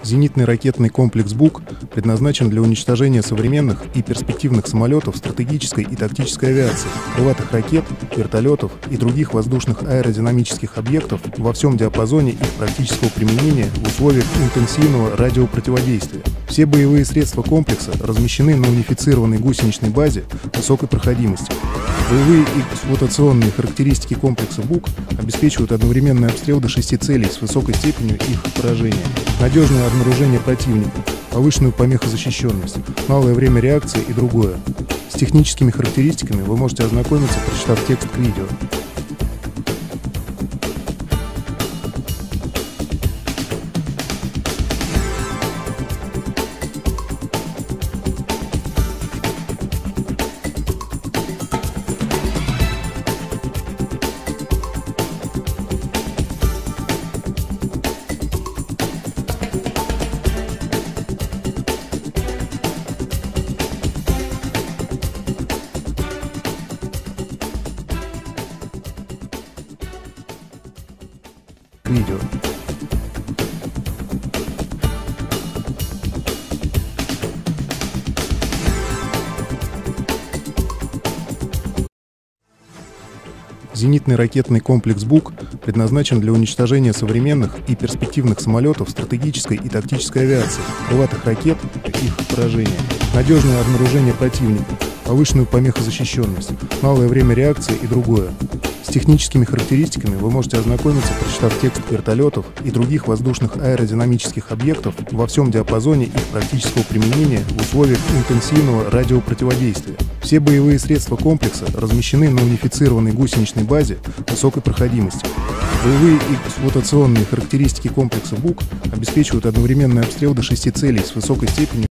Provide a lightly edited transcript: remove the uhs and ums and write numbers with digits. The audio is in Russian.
Зенитный ракетный комплекс «Бук» предназначен для уничтожения современных и перспективных самолетов стратегической и тактической авиации, крылатых ракет, вертолетов и других воздушных аэродинамических объектов во всем диапазоне их практического применения в условиях интенсивного радиопротиводействия. Все боевые средства комплекса размещены на унифицированной гусеничной базе высокой проходимости. Боевые и эксплуатационные характеристики комплекса «Бук» обеспечивают одновременный обстрел до 6 целей с высокой степенью их поражения, надежное обнаружение противника, повышенную помехозащищенность, малое время реакции и другое. С техническими характеристиками вы можете ознакомиться, прочитав текст к видео. Видео. Зенитный ракетный комплекс «Бук» предназначен для уничтожения современных и перспективных самолетов стратегической и тактической авиации, крылатых ракет и их поражения, надежное обнаружение противника, повышенную помехозащищенность, малое время реакции и другое. С техническими характеристиками вы можете ознакомиться, прочитав текст вертолетов и других воздушных аэродинамических объектов во всем диапазоне их практического применения в условиях интенсивного радиопротиводействия. Все боевые средства комплекса размещены на унифицированной гусеничной базе высокой проходимости. Боевые и эксплуатационные характеристики комплекса «Бук» обеспечивают одновременный обстрел до 6 целей с высокой степенью